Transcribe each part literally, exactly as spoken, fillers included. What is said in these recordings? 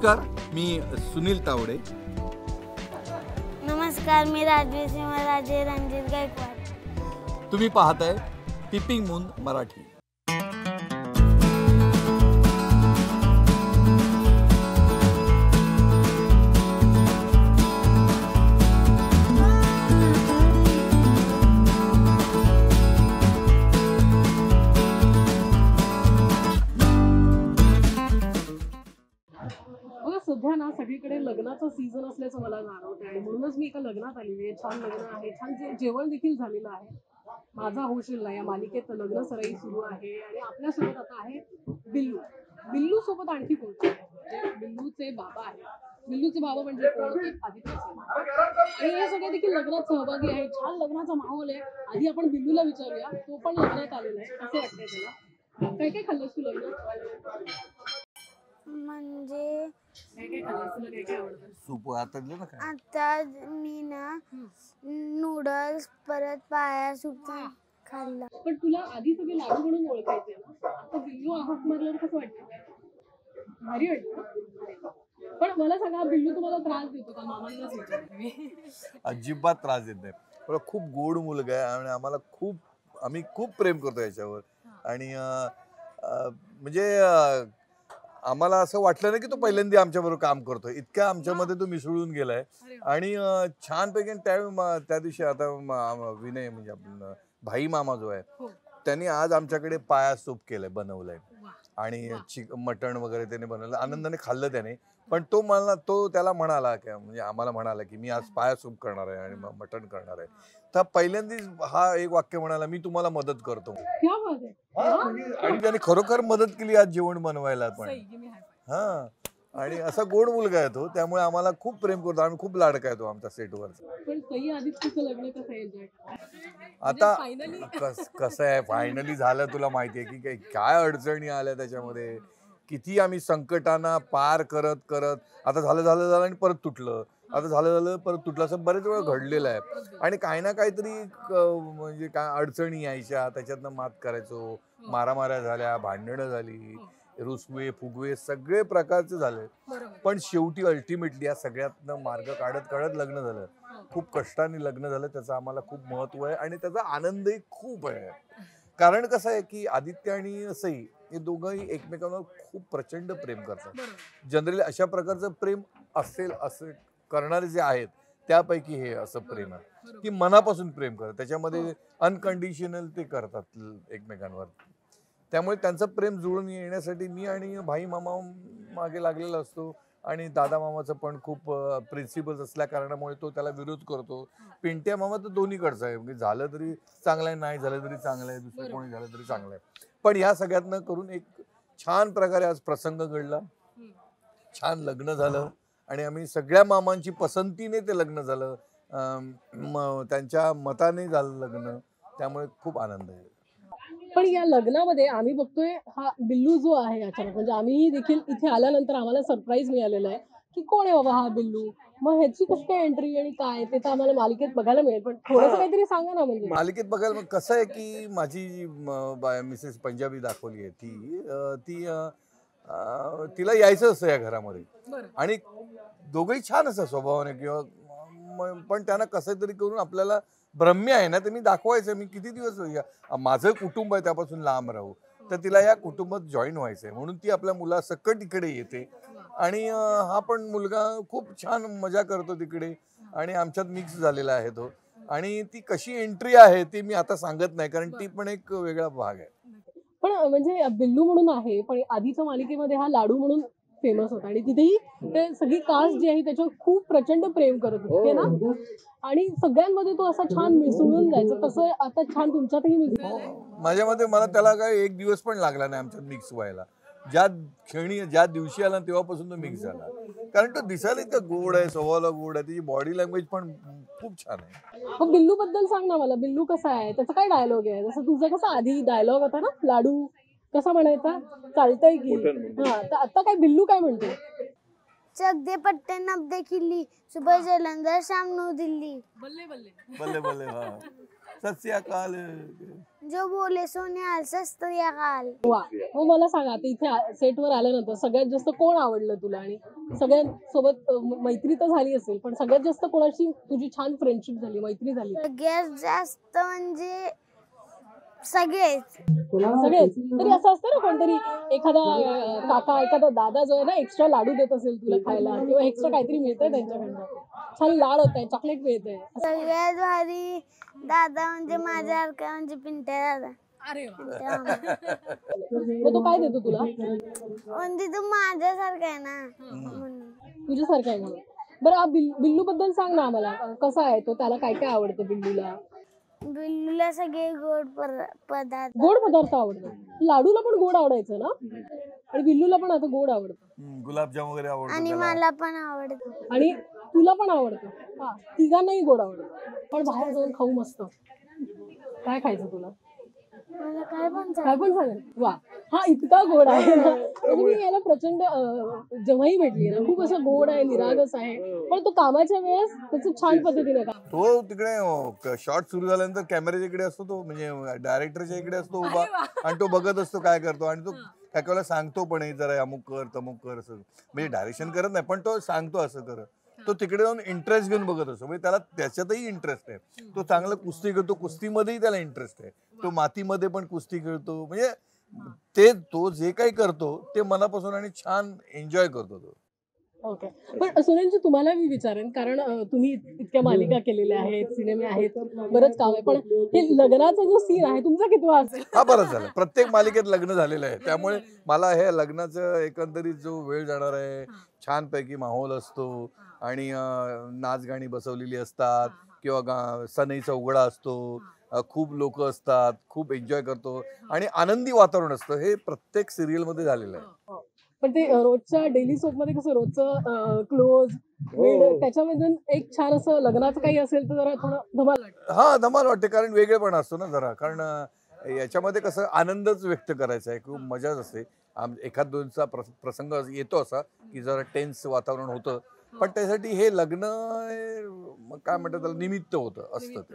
नमस्कार, मी सुनील तावडे. नमस्कार, मी राजवीर सिंह राजे रणजित गायकवाड. तुम्ही पाहताय टिपिंग मून मराठी. सध्या ना सगळीकडे लग्नाचं सीझन असल्याचं मला जाणवतं आणि म्हणूनच मी एका लग्नात आलेली आहे. छान लग्न आहे, छान जे जेवण देखील झालेलं आहे. माझा होशील ना या मालिकेत लग्न सराई सुरू आहे आणि आपल्यासोबत आता आहे बिल्लू. बिल्लू सोबत आणखी कोण आहे? बिल्लूचे बाबा आहेत. बिल्लूचे बाबा म्हणजे कोण? आदित्य सिंह. आणि हे सगळे देखील लग्नात सहभागी आहेत. छान लग्नाचा माहोल आहे. आधी आपण बिल्लूला विचारूया, तो पण लग्नात आलेला आहे. कसं वाटतंय त्याला? काय काय खाल्लंस तू लग्नात? म्हणजे सूप आता दिलं ना काय? आता मी ना नूडल्स परत पाया सूप खाल्लं. पण तुला आधी सगळे लाडू म्हणून ओळखायचे ना, आता बिल्लू आहात म्हटल्यावर कसं वाटतं? भारी वाटतं. पण मला सांगा, बिल्लू तुम्हाला त्रास देतो का? मामांनाच विचारते मी. अजिबात त्रास देत नाही. पण खूप गोड मुलगा आहे आणि आम्हाला खूप आम्ही खूप प्रेम करतो याच्यावर. आणि म्हणजे आम्हाला असं वाटलं नाही की तो पहिल्यांदा आमच्याबरोबर काम करतोय. इतक्या आमच्यामध्ये तो मिसळून गेलाय आणि छानपैकी त्यावेळी त्या दिवशी आता विनय म्हणजे आपण भाई मामा जो आहे त्यांनी आज आमच्याकडे पाया सूप केलंय, बनवलंय आणि चिक मटण वगैरे त्याने बनवलं. आनंदाने खाल्लं त्याने. पण तो मला तो त्याला म्हणाला की म्हणजे आम्हाला म्हणाला की मी आज पाया सूप करणार आहे आणि मटण करणार आहे. तर पहिल्यांदाच हा एक वाक्य म्हणाला, मी तुम्हाला मदत करतो. आणि त्याने खरोखर मदत केली आज जेवण बनवायला पण. हा, आणि असा गोड मुलगा आहे तो, त्यामुळे आम्हाला खूप प्रेम करतो. आम्ही खूप लाडका आहे तो आमच्या सेटवर. आता कसं आहे, फायनली झालं. तुला माहितीये की काय अडचणी आल्या त्याच्यामध्ये, किती आम्ही संकटांना पार करत करत आता झालं झालं झालं आणि परत तुटलं, आता झालं झालं परत तुटलं, असं बरेच वेळा घडलेलं आहे. आणि काही ना काहीतरी म्हणजे काय अडचणी यायच्या, त्याच्यातनं मात करायचो. मारामाऱ्या झाल्या, भांडणं झाली, रुसवे फुगवे सगळे प्रकारचे झाले. पण शेवटी अल्टिमेटली या सगळ्यातनं मार्ग काढत काढत लग्न झालं. खूप कष्टाने लग्न झालं, त्याचं आम्हाला खूप महत्व आहे आणि त्याचा आनंदही खूप आहे. कारण कसं आहे की आदित्य आणि सई हे दोघंही एकमेकांवर खूप प्रचंड प्रेम करतात. जनरली अशा प्रकारचं प्रेम असेल असं करणारे जे आहेत त्यापैकी हे असं प्रेम आहे की मनापासून प्रेम करतात. त्याच्यामध्ये अनकंडिशनल ते करतात एकमेकांवर. त्यामुळे त्यांचं प्रेम जुळून येण्यासाठी मी आणि भाई मामा मागे लागलेला असतो. आणि दादा मामाचं पण खूप प्रिन्सिपल्स असल्या कारणामुळे तो त्याला विरोध करतो. पिंट्या मामा तर दोन्हीकडचा आहे, म्हणजे झालं तरी चांगलं आहे, नाही झालं तरी चांगलं आहे, दुसरं कोणी झालं तरी चांगलं आहे. पण ह्या सगळ्यातनं करून एक छान प्रकारे आज प्रसंग घडला, छान लग्न झालं आणि आम्ही सगळ्या मामांची पसंतीने ते लग्न झालं. त्यांच्या मताने झालं लग्न, त्यामुळे खूप आनंद आहे. पण या लग्नामध्ये आम्ही बघतोय हा बिल्लू जो आहे अचानक, म्हणजे आम्ही देखील इथे आल्यानंतर आम्हाला सरप्राईज मिळालेलं आहे की कोण आहे बाबा हा बिल्लू. मग ह्याची कशी काय एंट्री आणि काय ते तर आम्हाला मालिकेत बघायला मिळेल, पण थोडंसं काहीतरी सांगा ना. म्हणजे मालिकेत बघायला कसं आहे की माझी जी मिसेस पंजाबी दाखवली आहे ती ती तिला यायचं असतं या घरामध्ये आणि दोघंही छान असतात स्वभावाने किंवा, पण त्यांना कसं तरी करून आपल्याला भ्रम्य आहे ना, ते मी दाखवायचं. मी किती दिवस माझं कुटुंब आहे त्यापासून लांब राहू, तर तिला या कुटुंबात जॉईन व्हायचंय म्हणून ती आपल्या मुलासकट इकडे येते. आणि हा पण मुलगा खूप छान मजा करतो तिकडे आणि आमच्यात मिक्स झालेला आहे तो. आणि ती कशी एंट्री आहे ती मी आता सांगत नाही, कारण ती पण एक वेगळा भाग आहे. पण म्हणजे बिल्लू म्हणून आहे, पण आधीच्या मालिकेमध्ये हा लाडू म्हणून फेमस होता आणि तिथेही ते सगळी कास्ट जी आहे त्याच्यावर खूप प्रचंड प्रेम करत होते ना, आणि सगळ्यांमध्ये तो असा छान मिसळून जायचा. तसं आता छान तुमच्यातही मिसळून. माझ्या मते मला त्याला काय एक दिवस पण लागला नाही आमच्यात मिक्स व्हायला. ज्या क्षणी ज्या दिवशी आला तेव्हापासून तो मिक्स झाला, कारण तो दिसायला इतका गोड आहे, स्वभावाला गोड आहे, त्याची बॉडी लँग्वेज पण खूप छान आहे. बिल्लू बद्दल सांग ना मला, बिल्लू कसा आहे, त्याचा काय डायलॉग आहे? जसं तुझं कसं आधी डायलॉग होता ना लाडू कसा म्हणायचा, चालतंय की हा, तर आता काय बिल्लू काय म्हणतो? चक दे पट्टे नब दे खिल्ली, सुबह जलंधर शाम नू दिल्ली, बल्ले बल्ले बल्ले बल्ले. हा, सत श्री अकाल. जो बोले सोने आल सस्त या काल. वा. मग मला सांग आता इथे सेटवर आल्यानंतर सगळ्यात जास्त कोण आवडलं तुला आणि सगळ्यांसोबत अ, म- मैत्री तर झाली असेल पण सगळ्यात जास्त कोणाशी तुझी छान फ्रेंडशिप झाली मैत्री झाली सगळ्यात जास्त म्हणजे सगळेच. सगळेच तरी असं असतं ना कोणतरी एखादा अं, काका एखादा दादा जो आहे ना एक्स्ट्रा लाडू देत असेल तुला खायला किंवा एक्स्ट्रा काहीतरी मिळतंय त्यांच्याकडनं छान लाड होत आहे चॉकलेट मिळतंय सगळ्यात भारी दादा म्हणजे माझ्यासारखा म्हणजे पिंट्या दादा. अरे पिंट्या मामा. मग तो काय देतो तुला म्हणजे तू माझ्यासारखा आहे ना म्हणून. तुझ्यासारखं आहे म्हणून बरं आ, बिल बिल्लू बद्दल सांग ना आम्हाला अं, कसा आहे तो त्याला काय काय आवडतं बिल्लूला बिल्लूला सगळे गोड पर- पदार्थ. गोड पदार्थ आवडतात लाडूला पण गोड आवडायचं ना आणि बिल्लूला पण आता गोड आवडतं हम्म, गुलाबजाम वगैरे आवडतो आणि त्याला. मला पण आवडत. आणि तुला पण आवडतं हा तिघांनाही गोड आवडतं पण बाहेर जाऊन खाऊ मस्त काय खायचं तुला मला काय पण काय पण चालेल वा हा इतका गोड आहे ना म्हणजे मी याला प्रचंड अं, जेव्हाही भेटली ना खूप असं गोड आहे निरागस आहे पण तो कामाच्या वेळेस त्याचं छान पद्धतीने काम तो तिकडे शॉट सुरू झाल्यानंतर कॅमेऱ्याच्या इकडे असतो तो म्हणजे डायरेक्टरच्या इकडे असतो उभा आणि तो बघत असतो काय करतो आणि तो काय वेळेला सांगतो पण हे जरा अमुक कर तमुक कर असं म्हणजे डायरेक्शन करत नाही पण तो सांगतो असं कर तो तिकडे जाऊन इंटरेस्ट घेऊन बघत असतो म्हणजे त्याला त्याच्यातही इंटरेस्ट आहे तो चांगलं कुस्ती खेळतो कुस्तीमध्येही त्याला इंटरेस्ट आहे तो मातीमध्ये पण कुस्ती खेळतो म्हणजे ते तो जे काही करतो ते मनापासून आणि छान एन्जॉय करतो तो ओके पण सुनीलजी तुम्हाला मी विचारेन कारण अं, तुम्ही इतक्या मालिका केलेल्या आहेत सिनेमे आहेत बरंच काम आहे पण हे लग्नाचा जो सीन आहे तुमचा कितवा असेल हा बरंच झालं प्रत्येक मालिकेत लग्न झालेलं आहे त्यामुळे मला हे लग्नाचं एकंदरीत जो वेळ जाणार आहे छानपैकी माहोल असतो आणि अं, नाचगाणी बसवलेली असतात किंवा गा सनईचा उघडा असतो अं, खूप लोक असतात खूप एन्जॉय करतो आणि आनंदी वातावरण असतं हे प्रत्येक सिरियलमध्ये झालेलं आहे पण ते अं, रोजच्या डेली सोप मध्ये कसं रोजचं क्लोज त्याच्यामध्ये एक छान असं लग्नाचं काही असेल तर जरा थोडं धमाल वाटतं हा धमाल वाटते कारण वेगळेपणा असतो ना जरा कारण अं, याच्यामध्ये कसं आनंदच व्यक्त करायचा आहे खूप मजाच असते आम एखाद दोनचा प्रस प्रसंग येतो असा की जरा टेन्स वातावरण होतं पण त्यासाठी हे लग्न हे, मग काय म्हणतात त्याला निमित्त होतं असतं ते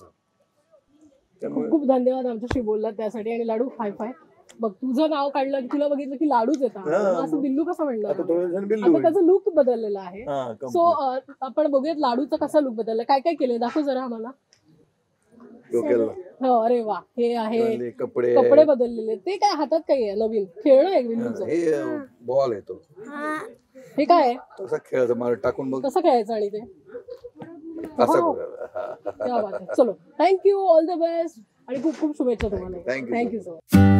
असं खूप खूप धन्यवाद आमच्याशी बोलला त्यासाठी आणि लाडू फाय फाय बघ तुझं नाव काढलं की तुला बघितलं की लाडूच येतात मग असं बिल्लू कसं म्हणणार आता थोडं जण बिल्लू आता होईल. त्याचा लुक बदललेला आहे हा, सो complete. आपण बघूयात लाडूचा कसा लुक बदलला काय काय केलंय दाखव जरा आम्हाला डोक्याला हो अरे वा हे आहे लावले कपडे कपडे बदललेले ते काय हातात काही आहे नवीन खेळणं आहे बिल्लूचं हे बॉल येतो हा हे काय आहे तसा खेळायचं मला टाकून बघ कसं खेळायचं आणि ते असं Wow. बघायला. हा, हा. क्या बात आहे चलो थँक्यू ऑल द बेस्ट आणि खूप खूप शुभेच्छा तुम्हाला Thank you, thank you sir. So much